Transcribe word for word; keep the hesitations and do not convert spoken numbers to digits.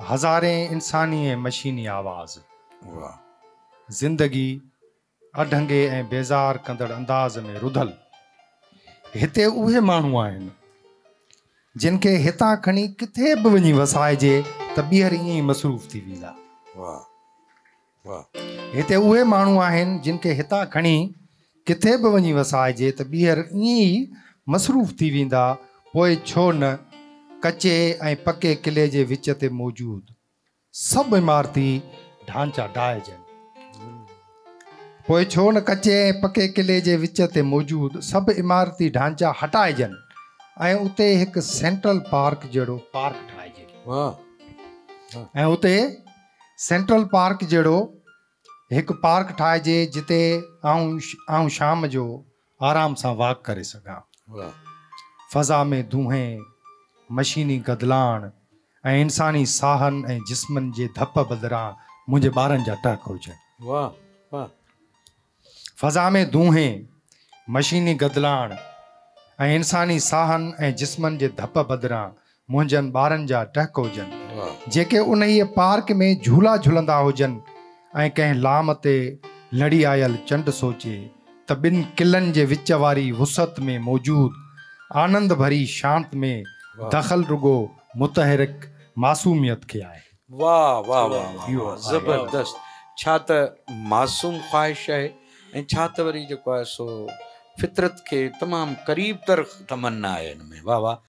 हज़ारे इंसानी ऐं मशीनी आवाज़। वाह। ज़िंदगी अढंगे ऐं बेज़ार कंदड़ अंदाज़ में रुधल। हिते उहे माण्हू आहिनि जिन खे हितां खणी किथे बि वञी वसाइजे त ॿीहर ईअं ई मसरूफ़ थी वेंदा। वाह वाह। हिते उहे माण्हू आहिनि जिन खे हितां खणी किथे बि वञी वसाइजे त ॿीहर ईअं ई मसरूफ़ थी वेंदा। पोइ छो न कचे ऐं पके किले जे विच ते मौजूदु सभु इमारती ढांचा ढाहिजनि। पोइ छो न कचे ऐं पके किले जे विच ते मौजूदु सभु इमारती ढांचा हटाइजनि ऐं उते हिकु सेंट्रल पार्क जहिड़ो पार्क ठाहिजे। वाह। ऐं उते सेंट्रल पार्क जहिड़ो हिकु पार्क ठाहिजे जिते आऊं आऊं शाम जो आराम सां वॉक करे सघां। वाह। फ़ज़ा में धुएं, मशीनी गदलाण ऐं इंसानी साहनि ऐं जिस्मनि जे धप बदिरां मुंहिंजे ॿारनि जा टहक हुजनि। वाह वाह। फ़ज़ा में धुएं, मशीनी गदलाण ऐं इंसानी साहनि ऐं जिस्मनि जे धप बदिरां मुंहिंजनि ॿारनि जा टहक हुजनि जेके उन ई पार्क में झूला झूलंदा हुजनि ऐं कंहिं लाम ते लड़ी आयल चंड सोचे त ॿिनि किलनि जे विच वारी वुसत में मौजूदु आनंद भरी शांत में दख़ल रुगो मुतहरिक मासूमियत खे आहे। वाह वाह वाह वाह। ज़बरदस्त। छा त मासूम ख़्वाहिश आहे ऐं छा त वरी जेको आहे सो फितरत के तमाम करीब तर तमन्ना आहे हिन में। वाह वाह।